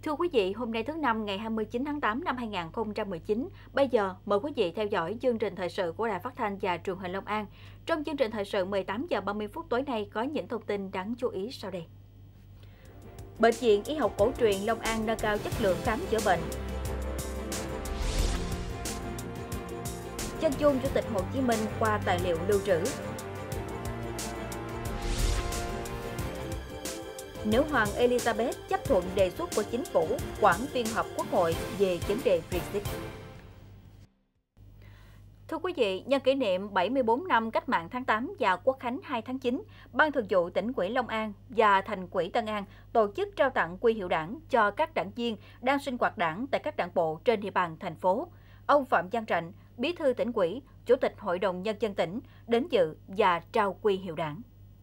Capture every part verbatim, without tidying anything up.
Thưa quý vị, hôm nay thứ Năm ngày hai mươi chín tháng tám năm hai nghìn không trăm mười chín, bây giờ mời quý vị theo dõi chương trình thời sự của Đài Phát thanh và Truyền hình Long An. Trong chương trình thời sự mười tám giờ ba mươi phút tối nay có những thông tin đáng chú ý sau đây. Bệnh viện Y học cổ truyền Long An nâng cao chất lượng khám chữa bệnh. Chân dung Chủ tịch Hồ Chí Minh qua tài liệu lưu trữ. Nữ hoàng Elizabeth chấp thuận đề xuất của chính phủ hoãn phiên họp Quốc hội về vấn đề Brexit. Thưa quý vị, nhân kỷ niệm bảy mươi tư năm Cách mạng tháng tám và Quốc khánh hai tháng chín, Ban Thường vụ Tỉnh ủy Long An và Thành ủy Tân An tổ chức trao tặng huy hiệu Đảng cho các đảng viên đang sinh hoạt Đảng tại các đảng bộ trên địa bàn thành phố. Ông Phạm Văn Trạnh, Bí thư Tỉnh ủy, Chủ tịch Hội đồng Nhân dân tỉnh đến dự và trao huy hiệu Đảng.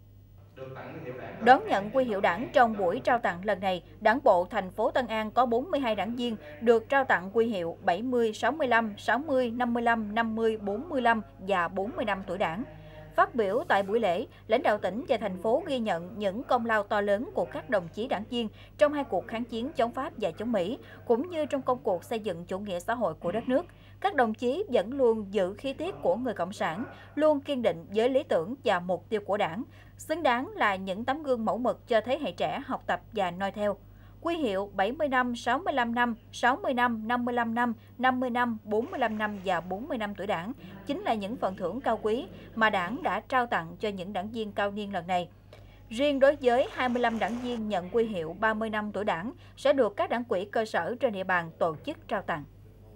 Đón nhận huy hiệu Đảng trong buổi trao tặng lần này, Đảng bộ thành phố Tân An có bốn mươi hai đảng viên được trao tặng huy hiệu bảy mươi, sáu mươi lăm, sáu mươi, năm mươi lăm, năm mươi, bốn mươi lăm và bốn mươi năm tuổi Đảng. Phát biểu tại buổi lễ, lãnh đạo tỉnh và thành phố ghi nhận những công lao to lớn của các đồng chí đảng viên trong hai cuộc kháng chiến chống Pháp và chống Mỹ, cũng như trong công cuộc xây dựng chủ nghĩa xã hội của đất nước. Các đồng chí vẫn luôn giữ khí tiết của người Cộng sản, luôn kiên định với lý tưởng và mục tiêu của Đảng, xứng đáng là những tấm gương mẫu mực cho thế hệ trẻ học tập và noi theo. Huy hiệu bảy mươi năm, sáu mươi lăm năm, sáu mươi năm, năm mươi lăm năm, năm mươi năm, bốn mươi lăm năm và bốn mươi năm tuổi Đảng chính là những phần thưởng cao quý mà Đảng đã trao tặng cho những đảng viên cao niên lần này. Riêng đối với hai mươi lăm đảng viên nhận huy hiệu ba mươi năm tuổi Đảng sẽ được các đảng ủy cơ sở trên địa bàn tổ chức trao tặng.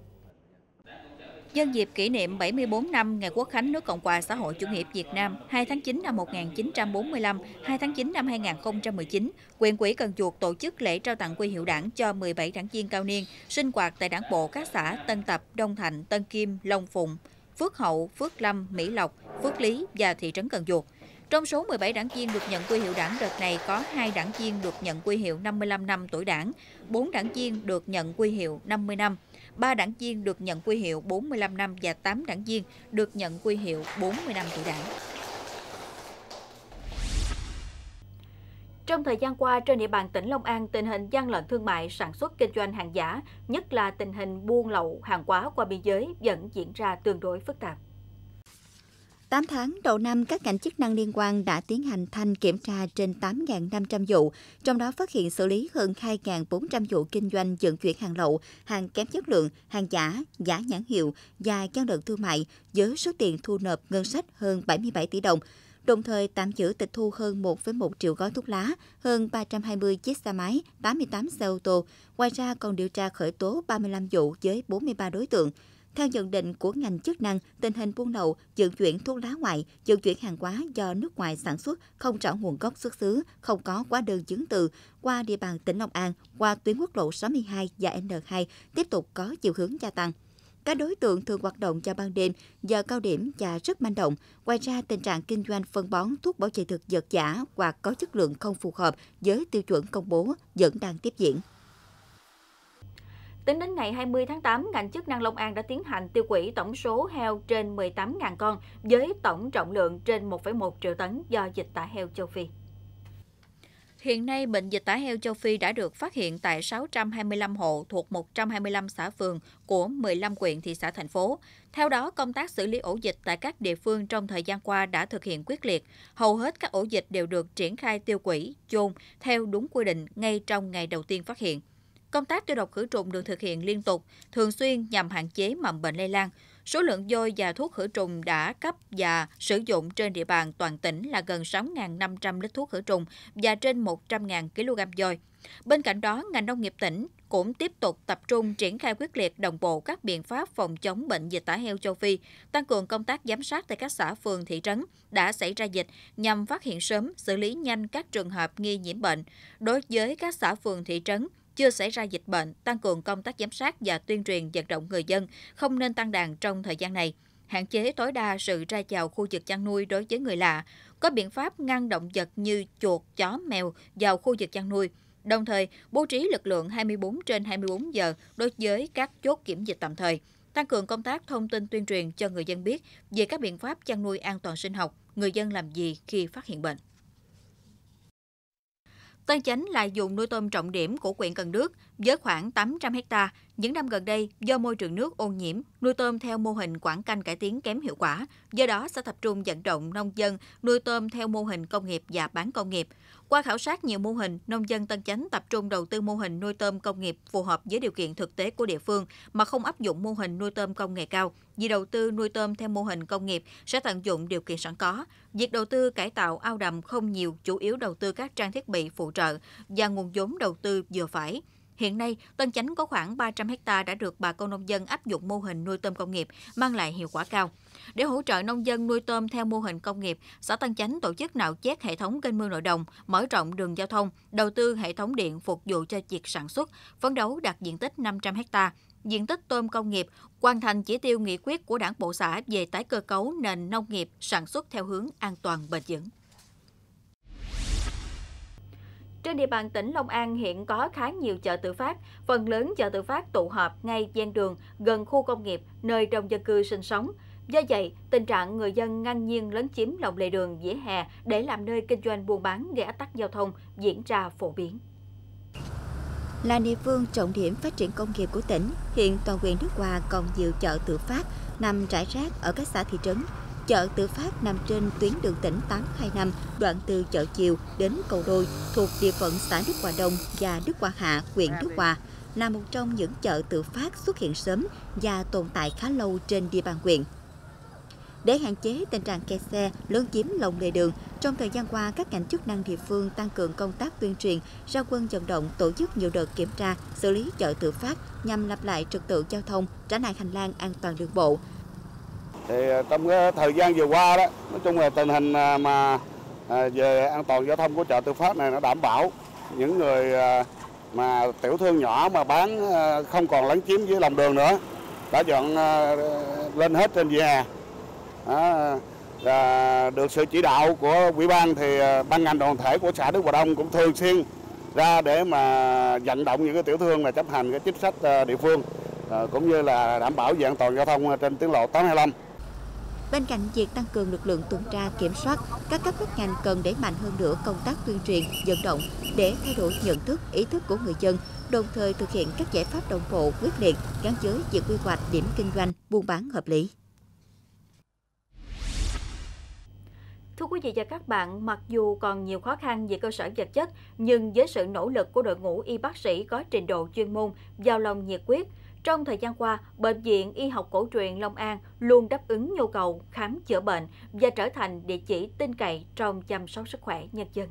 Nhân dịp kỷ niệm bảy mươi tư năm ngày Quốc khánh nước Cộng hòa xã hội chủ nghĩa Việt Nam hai tháng chín năm một nghìn chín trăm bốn mươi lăm, hai tháng chín năm hai nghìn không trăm mười chín, Huyện ủy Cần Duộc tổ chức lễ trao tặng huy hiệu Đảng cho mười bảy đảng viên cao niên sinh hoạt tại đảng bộ các xã Tân Tập, Đông Thạnh, Tân Kim, Long Phụng, Phước Hậu, Phước Lâm, Mỹ Lộc, Phước Lý và thị trấn Cần Duộc. Trong số mười bảy đảng viên được nhận huy hiệu Đảng đợt này có hai đảng viên được nhận huy hiệu năm mươi lăm năm tuổi Đảng, bốn đảng viên được nhận huy hiệu năm mươi năm, ba đảng viên được nhận huy hiệu bốn mươi lăm năm và tám đảng viên được nhận huy hiệu bốn mươi năm tuổi Đảng. Trong thời gian qua, trên địa bàn tỉnh Long An, tình hình gian lận thương mại, sản xuất kinh doanh hàng giả, nhất là tình hình buôn lậu hàng hóa qua biên giới vẫn diễn ra tương đối phức tạp. tám tháng đầu năm, các ngành chức năng liên quan đã tiến hành thanh kiểm tra trên tám nghìn năm trăm vụ, trong đó phát hiện xử lý hơn hai nghìn bốn trăm vụ kinh doanh vận chuyển hàng lậu, hàng kém chất lượng, hàng giả, giả nhãn hiệu và gian lận thương mại với số tiền thu nộp ngân sách hơn bảy mươi bảy tỷ đồng. Đồng thời tạm giữ tịch thu hơn một phẩy một triệu gói thuốc lá, hơn ba trăm hai mươi chiếc xe máy, tám mươi tám xe ô tô. Ngoài ra còn điều tra khởi tố ba mươi lăm vụ với bốn mươi ba đối tượng. Theo nhận định của ngành chức năng, tình hình buôn lậu, vận chuyển thuốc lá ngoại, vận chuyển hàng hóa do nước ngoài sản xuất không rõ nguồn gốc xuất xứ, không có hóa đơn chứng từ qua địa bàn tỉnh Long An, qua tuyến quốc lộ sáu mươi hai và N hai tiếp tục có chiều hướng gia tăng. Các đối tượng thường hoạt động vào ban đêm, giờ cao điểm và rất manh động. Ngoài ra, tình trạng kinh doanh phân bón thuốc bảo vệ thực vật giả hoặc có chất lượng không phù hợp với tiêu chuẩn công bố vẫn đang tiếp diễn. Tính đến ngày hai mươi tháng tám, ngành chức năng Long An đã tiến hành tiêu hủy tổng số heo trên mười tám nghìn con với tổng trọng lượng trên một phẩy một triệu tấn do dịch tả heo châu Phi. Hiện nay, bệnh dịch tả heo châu Phi đã được phát hiện tại sáu trăm hai mươi lăm hộ thuộc một trăm hai mươi lăm xã phường của mười lăm huyện, thị xã, thành phố. Theo đó, công tác xử lý ổ dịch tại các địa phương trong thời gian qua đã thực hiện quyết liệt. Hầu hết các ổ dịch đều được triển khai tiêu hủy, chôn theo đúng quy định ngay trong ngày đầu tiên phát hiện. Công tác tiêu độc khử trùng được thực hiện liên tục, thường xuyên nhằm hạn chế mầm bệnh lây lan. Số lượng vôi và thuốc khử trùng đã cấp và sử dụng trên địa bàn toàn tỉnh là gần sáu nghìn năm trăm lít thuốc khử trùng và trên một trăm nghìn ki lô gam vôi. Bên cạnh đó, ngành nông nghiệp tỉnh cũng tiếp tục tập trung triển khai quyết liệt đồng bộ các biện pháp phòng chống bệnh dịch tả heo châu Phi, tăng cường công tác giám sát tại các xã phường thị trấn đã xảy ra dịch nhằm phát hiện sớm, xử lý nhanh các trường hợp nghi nhiễm bệnh. Đối với các xã phường thị trấn chưa xảy ra dịch bệnh, tăng cường công tác giám sát và tuyên truyền vận động người dân không nên tăng đàn trong thời gian này, hạn chế tối đa sự ra vào khu vực chăn nuôi đối với người lạ, có biện pháp ngăn động vật như chuột, chó, mèo vào khu vực chăn nuôi, đồng thời bố trí lực lượng hai mươi bốn trên hai mươi bốn giờ đối với các chốt kiểm dịch tạm thời, tăng cường công tác thông tin tuyên truyền cho người dân biết về các biện pháp chăn nuôi an toàn sinh học, người dân làm gì khi phát hiện bệnh. Tân Chánh là vùng nuôi tôm trọng điểm của huyện Cần Đước với khoảng tám trăm héc ta. Những năm gần đây, do môi trường nước ô nhiễm, nuôi tôm theo mô hình quảng canh cải tiến kém hiệu quả. Do đó, sẽ tập trung vận động nông dân nuôi tôm theo mô hình công nghiệp và bán công nghiệp. Qua khảo sát nhiều mô hình, nông dân Tân Chánh tập trung đầu tư mô hình nuôi tôm công nghiệp phù hợp với điều kiện thực tế của địa phương mà không áp dụng mô hình nuôi tôm công nghệ cao. Vì đầu tư nuôi tôm theo mô hình công nghiệp sẽ tận dụng điều kiện sẵn có. Việc đầu tư cải tạo ao đầm không nhiều, chủ yếu đầu tư các trang thiết bị phụ trợ và nguồn vốn đầu tư vừa phải. Hiện nay, Tân Chánh có khoảng ba trăm héc ta đã được bà con nông dân áp dụng mô hình nuôi tôm công nghiệp, mang lại hiệu quả cao. Để hỗ trợ nông dân nuôi tôm theo mô hình công nghiệp, xã Tân Chánh tổ chức nạo vét hệ thống kênh mương nội đồng, mở rộng đường giao thông, đầu tư hệ thống điện phục vụ cho việc sản xuất, phấn đấu đạt diện tích năm trăm héc ta. Diện tích tôm công nghiệp hoàn thành chỉ tiêu nghị quyết của Đảng bộ xã về tái cơ cấu nền nông nghiệp sản xuất theo hướng an toàn bền vững. Trên địa bàn tỉnh Long An hiện có khá nhiều chợ tự phát, phần lớn chợ tự phát tụ họp ngay ven đường, gần khu công nghiệp, nơi đông dân cư sinh sống. Do vậy, tình trạng người dân ngang nhiên lấn chiếm lòng lề đường, vỉa hè để làm nơi kinh doanh buôn bán gây ách tắc giao thông diễn ra phổ biến. Là địa phương trọng điểm phát triển công nghiệp của tỉnh, hiện toàn huyện Đức Hòa còn nhiều chợ tự phát nằm rải rác ở các xã thị trấn. Chợ tự phát nằm trên tuyến đường tỉnh tám hai năm, đoạn từ chợ Chiều đến cầu Đôi, thuộc địa phận xã Đức Hòa Đông và Đức Hòa Hạ, huyện Đức Hòa, là một trong những chợ tự phát xuất hiện sớm và tồn tại khá lâu trên địa bàn huyện. Để hạn chế tình trạng kẹt xe, lấn chiếm lòng lề đường, trong thời gian qua, các ngành chức năng địa phương tăng cường công tác tuyên truyền, ra quân vận động, tổ chức nhiều đợt kiểm tra, xử lý chợ tự phát nhằm lập lại trật tự giao thông, trả lại hành lang an toàn đường bộ. Thì trong cái thời gian vừa qua đó, nói chung là tình hình mà về an toàn giao thông của chợ tự phát này nó đảm bảo. Những người mà tiểu thương nhỏ mà bán không còn lấn chiếm dưới lòng đường nữa, đã dọn lên hết trên vỉa hè. Đó, và được sự chỉ đạo của ủy ban thì ban ngành đoàn thể của xã Đức Hòa Đông cũng thường xuyên ra để mà vận động những cái tiểu thương là chấp hành cái chính sách địa phương, cũng như là đảm bảo về an toàn giao thông trên tuyến lộ tám hai lăm. Bên cạnh việc tăng cường lực lượng tuần tra kiểm soát, các cấp các ngành cần đẩy mạnh hơn nữa công tác tuyên truyền, vận động để thay đổi nhận thức, ý thức của người dân, đồng thời thực hiện các giải pháp đồng bộ, quyết liệt gắn với việc quy hoạch điểm kinh doanh, buôn bán hợp lý. Thưa quý vị và các bạn, mặc dù còn nhiều khó khăn về cơ sở vật chất, nhưng với sự nỗ lực của đội ngũ y bác sĩ có trình độ chuyên môn, giàu lòng nhiệt huyết, trong thời gian qua, Bệnh viện Y học cổ truyền Long An luôn đáp ứng nhu cầu khám chữa bệnh và trở thành địa chỉ tin cậy trong chăm sóc sức khỏe nhân dân.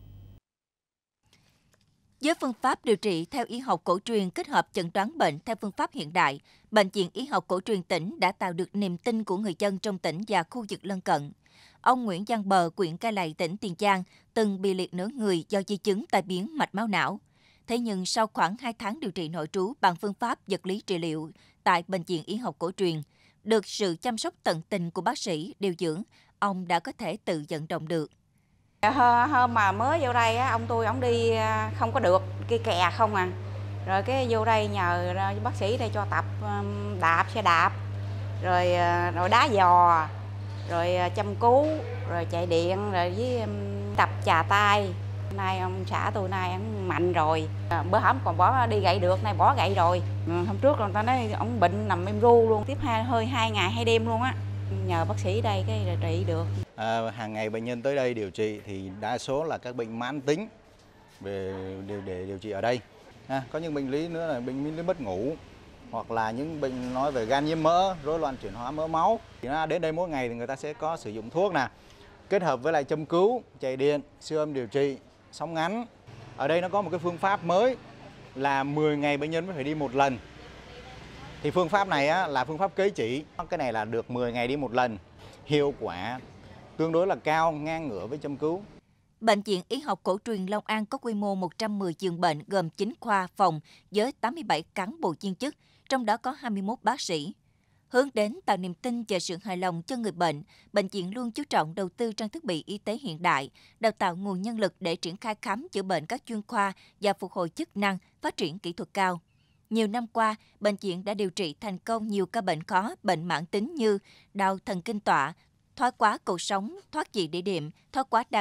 Với phương pháp điều trị theo y học cổ truyền kết hợp chẩn đoán bệnh theo phương pháp hiện đại, Bệnh viện Y học cổ truyền tỉnh đã tạo được niềm tin của người dân trong tỉnh và khu vực lân cận. Ông Nguyễn Văn Bờ, huyện Cai Lậy, tỉnh Tiền Giang, từng bị liệt nửa người do di chứng tai biến mạch máu não. Thế nhưng sau khoảng hai tháng điều trị nội trú bằng phương pháp vật lý trị liệu tại Bệnh viện Y học cổ truyền, được sự chăm sóc tận tình của bác sĩ điều dưỡng, ông đã có thể tự vận động được. Hôm mà mới vô đây, ông tôi ông đi không có được, cái kè không à. Rồi cái vô đây nhờ bác sĩ đây cho tập đạp xe đạp, rồi rồi đá giò, rồi chăm cứu, rồi chạy điện, rồi với tập chà tay. Nay ông xã tôi nay ông mạnh rồi, bữa hổm còn bỏ đi gậy được, nay bỏ gậy rồi. Hôm trước người ta nói ông bệnh nằm im ru luôn, tiếp hai hơi hai ngày hai đêm luôn á. Nhờ bác sĩ đây cái trị được. À, hàng ngày bệnh nhân tới đây điều trị thì đa số là các bệnh mãn tính về để, để điều trị ở đây. À, có những bệnh lý nữa là bệnh lý mất ngủ, hoặc là những bệnh nói về gan nhiễm mỡ, rối loạn chuyển hóa mỡ máu. Thì đến đây mỗi ngày thì người ta sẽ có sử dụng thuốc nè, kết hợp với lại châm cứu, chạy điện, siêu âm điều trị, sóng ngắn. Ở đây nó có một cái phương pháp mới là mười ngày bệnh nhân mới phải đi một lần. Thì phương pháp này á, là phương pháp kế chỉ. Cái này là được mười ngày đi một lần. Hiệu quả tương đối là cao, ngang ngửa với châm cứu. Bệnh viện Y học cổ truyền Long An có quy mô một trăm mười giường bệnh gồm chín khoa phòng với tám mươi bảy cán bộ viên chức, trong đó có hai mươi mốt bác sĩ. Hướng đến tạo niềm tin và sự hài lòng cho người bệnh, bệnh viện luôn chú trọng đầu tư trang thiết bị y tế hiện đại, đào tạo nguồn nhân lực để triển khai khám chữa bệnh các chuyên khoa và phục hồi chức năng, phát triển kỹ thuật cao. Nhiều năm qua, bệnh viện đã điều trị thành công nhiều ca bệnh khó, bệnh mãn tính như đau thần kinh tọa, thoái hóa cột sống, thoát vị đĩa đệm, thoát hóa đa khớp,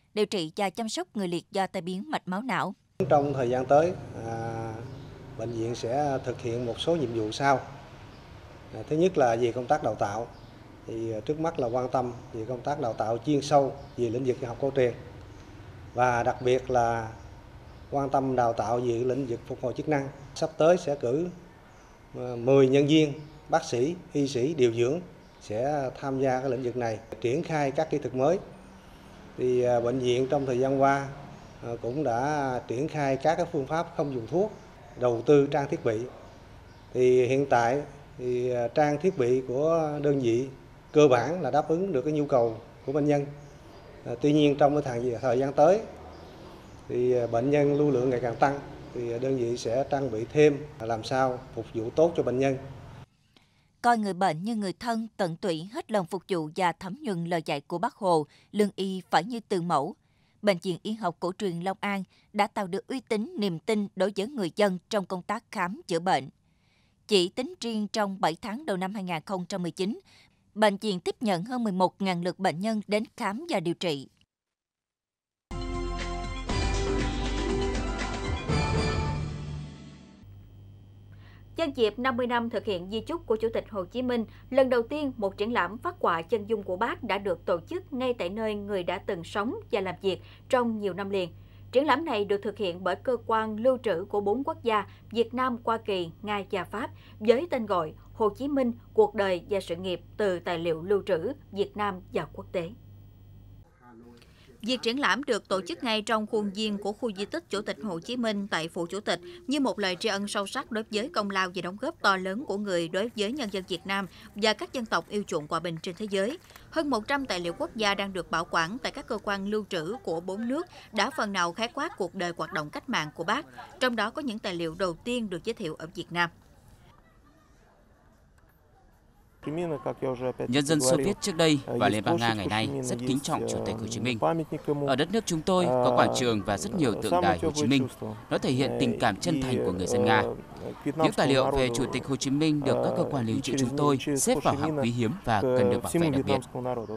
điều trị và chăm sóc người liệt do tai biến mạch máu não. Trong thời gian tới, à, bệnh viện sẽ thực hiện một số nhiệm vụ sau. À, thứ nhất là về công tác đào tạo, thì trước mắt là quan tâm về công tác đào tạo chuyên sâu về lĩnh vực y học cổ truyền, và đặc biệt là quan tâm đào tạo về lĩnh vực phục hồi chức năng. Sắp tới sẽ cử mười nhân viên, bác sĩ, y sĩ điều dưỡng sẽ tham gia cái lĩnh vực này, triển khai các kỹ thuật mới. Thì bệnh viện trong thời gian qua cũng đã triển khai các cái phương pháp không dùng thuốc, đầu tư trang thiết bị. Thì hiện tại thì trang thiết bị của đơn vị cơ bản là đáp ứng được cái nhu cầu của bệnh nhân. À, tuy nhiên trong cái thời gian tới thì bệnh nhân lưu lượng ngày càng tăng, thì đơn vị sẽ trang bị thêm làm sao phục vụ tốt cho bệnh nhân. Coi người bệnh như người thân, tận tụy, hết lòng phục vụ và thấm nhuần lời dạy của Bác Hồ, lương y phải như từ mẫu. Bệnh viện Y học cổ truyền Long An đã tạo được uy tín, niềm tin đối với người dân trong công tác khám chữa bệnh. Chỉ tính riêng trong bảy tháng đầu năm hai nghìn không trăm mười chín, bệnh viện tiếp nhận hơn mười một nghìn lượt bệnh nhân đến khám và điều trị. Nhân dịp năm mươi năm thực hiện di chúc của Chủ tịch Hồ Chí Minh, lần đầu tiên một triển lãm phác họa chân dung của Bác đã được tổ chức ngay tại nơi người đã từng sống và làm việc trong nhiều năm liền. Triển lãm này được thực hiện bởi cơ quan lưu trữ của bốn quốc gia Việt Nam, Hoa Kỳ, Nga và Pháp với tên gọi Hồ Chí Minh, cuộc đời và sự nghiệp từ tài liệu lưu trữ Việt Nam và quốc tế. Việc triển lãm được tổ chức ngay trong khuôn viên của khu di tích Chủ tịch Hồ Chí Minh tại Phủ Chủ tịch như một lời tri ân sâu sắc đối với công lao và đóng góp to lớn của người đối với nhân dân Việt Nam và các dân tộc yêu chuộng hòa bình trên thế giới. Hơn một trăm tài liệu quốc gia đang được bảo quản tại các cơ quan lưu trữ của bốn nước đã phần nào khái quát cuộc đời hoạt động cách mạng của Bác, trong đó có những tài liệu đầu tiên được giới thiệu ở Việt Nam. Nhân dân Xô Viết trước đây và Liên bang Nga ngày nay rất kính trọng Chủ tịch Hồ Chí Minh. Ở đất nước chúng tôi có quảng trường và rất nhiều tượng đài Hồ Chí Minh. Nó thể hiện tình cảm chân thành của người dân Nga. Những tài liệu về Chủ tịch Hồ Chí Minh được các cơ quan lưu trữ chúng tôi xếp vào hạng quý hiếm và cần được bảo vệ đặc biệt.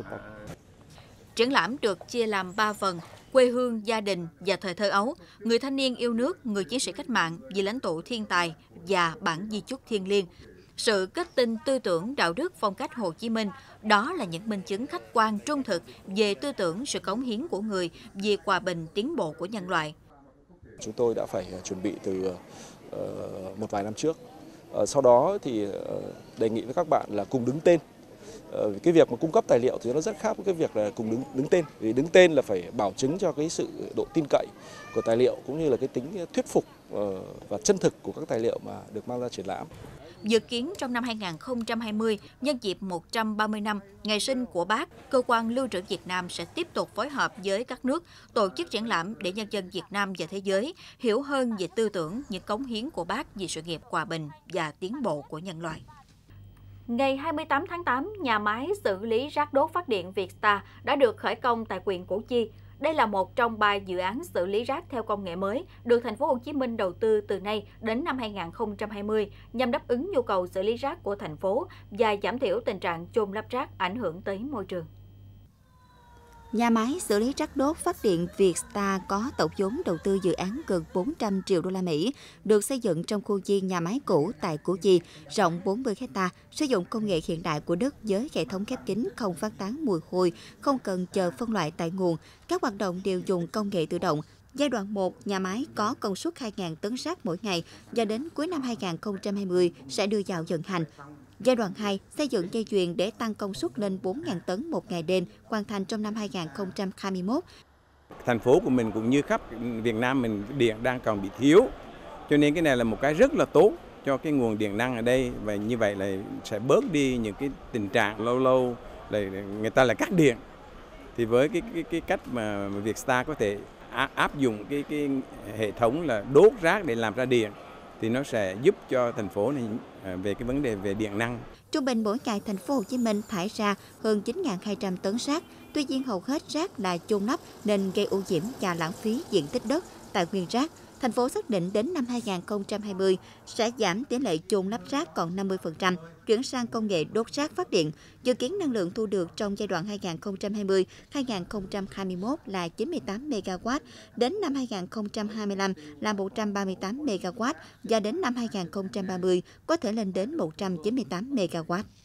Triển lãm được chia làm ba phần: quê hương, gia đình và thời thơ ấu, người thanh niên yêu nước, người chiến sĩ cách mạng, vị lãnh tụ thiên tài và bản di chúc thiêng liêng. Sự kết tinh tư tưởng, đạo đức, phong cách Hồ Chí Minh, đó là những minh chứng khách quan trung thực về tư tưởng, sự cống hiến của người, vì hòa bình, tiến bộ của nhân loại. Chúng tôi đã phải chuẩn bị từ uh, một vài năm trước. Uh, sau đó thì uh, đề nghị với các bạn là cùng đứng tên. Uh, cái việc mà cung cấp tài liệu thì nó rất khác với cái việc là cùng đứng đứng tên. Vì đứng tên là phải bảo chứng cho cái sự độ tin cậy của tài liệu cũng như là cái tính thuyết phục uh, và chân thực của các tài liệu mà được mang ra triển lãm. Dự kiến trong năm hai nghìn không trăm hai mươi, nhân dịp một trăm ba mươi năm ngày sinh của Bác, Cơ quan Lưu trữ Việt Nam sẽ tiếp tục phối hợp với các nước tổ chức triển lãm để nhân dân Việt Nam và thế giới hiểu hơn về tư tưởng, những cống hiến của Bác vì sự nghiệp hòa bình và tiến bộ của nhân loại. Ngày hai mươi tám tháng tám, nhà máy xử lý rác đốt phát điện Vietstar đã được khởi công tại huyện Củ Chi. Đây là một trong ba dự án xử lý rác theo công nghệ mới được thành phố Hồ Chí Minh đầu tư từ nay đến năm hai nghìn không trăm hai mươi nhằm đáp ứng nhu cầu xử lý rác của thành phố và giảm thiểu tình trạng chôn lấp rác ảnh hưởng tới môi trường. Nhà máy xử lý rác đốt phát điện Vietstar có tổng vốn đầu tư dự án gần bốn trăm triệu đô la Mỹ, được xây dựng trong khuôn viên nhà máy cũ tại Củ Chi, rộng bốn mươi héc ta, sử dụng công nghệ hiện đại của Đức với hệ thống khép kín không phát tán mùi hôi, không cần chờ phân loại tại nguồn. Các hoạt động đều dùng công nghệ tự động. Giai đoạn một, nhà máy có công suất hai nghìn tấn rác mỗi ngày và đến cuối năm hai nghìn không trăm hai mươi sẽ đưa vào vận hành. Giai đoạn hai, xây dựng dây chuyền để tăng công suất lên bốn nghìn tấn một ngày đêm, hoàn thành trong năm hai nghìn không trăm hai mươi mốt. Thành phố của mình cũng như khắp Việt Nam mình điện đang còn bị thiếu, cho nên cái này là một cái rất là tốt cho cái nguồn điện năng ở đây, và như vậy là sẽ bớt đi những cái tình trạng lâu lâu là người ta lại cắt điện. Thì với cái cái, cái cách mà Vietstar có thể áp dụng cái cái hệ thống là đốt rác để làm ra điện, thì nó sẽ giúp cho thành phố này về cái vấn đề về điện năng. Trung bình mỗi ngày thành phố Hồ Chí Minh thải ra hơn chín nghìn hai trăm tấn rác. Tuy nhiên hầu hết rác là chôn lấp nên gây ô nhiễm và lãng phí diện tích đất. Tại nguyên rác, thành phố xác định đến năm hai nghìn không trăm hai mươi sẽ giảm tỷ lệ chôn lắp rác còn năm mươi phần trăm, chuyển sang công nghệ đốt rác phát điện. Dự kiến năng lượng thu được trong giai đoạn hai nghìn không trăm hai mươi đến hai nghìn không trăm hai mươi mốt là chín mươi tám mê ga oát, đến năm hai nghìn không trăm hai mươi lăm là một trăm ba mươi tám mê ga oát và đến năm hai nghìn không trăm ba mươi có thể lên đến một trăm chín mươi tám mê ga oát.